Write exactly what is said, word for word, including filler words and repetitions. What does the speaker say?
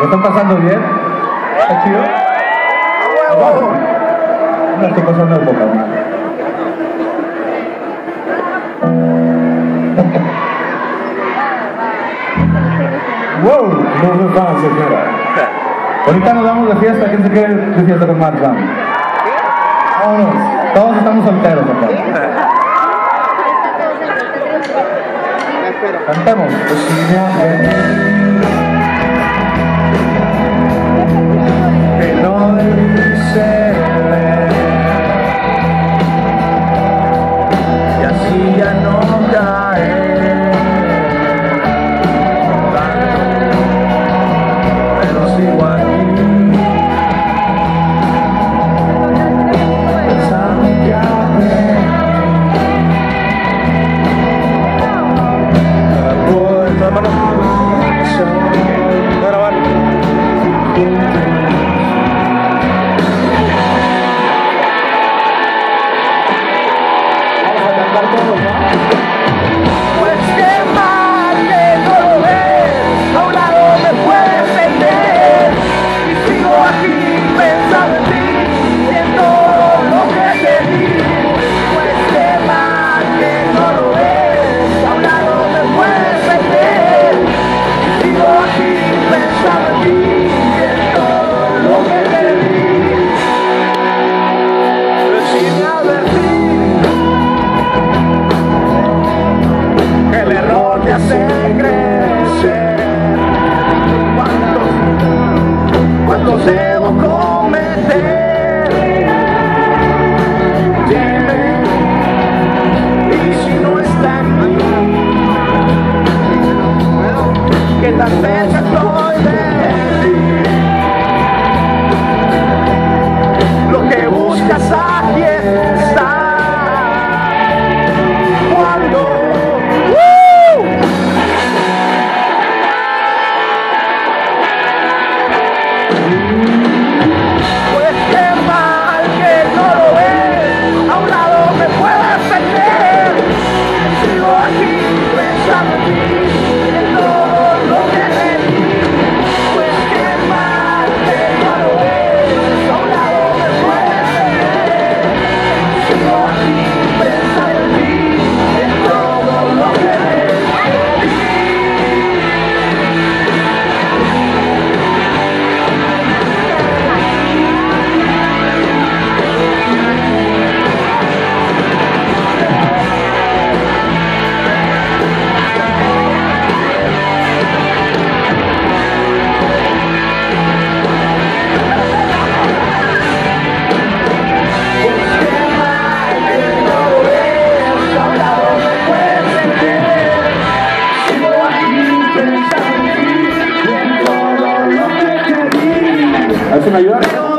¿Lo están pasando bien? ¿Está chido? ¡Wow! No estoy pasando de boca, ¿no? ¡Wow! No se van, señora. Ahorita nos damos de fiesta. ¿Quién se quiere de fiesta con Matt Brown? Vámonos. Todos estamos solteros acá. Cantemos. Que no dice y así ya no cae. Pero sigo aquí pensando que hace debo cometer. Dime, y si no está aquí, que tan cerca estoy de ti. Lo que buscas aquí está. Cuando ¿me ayuda?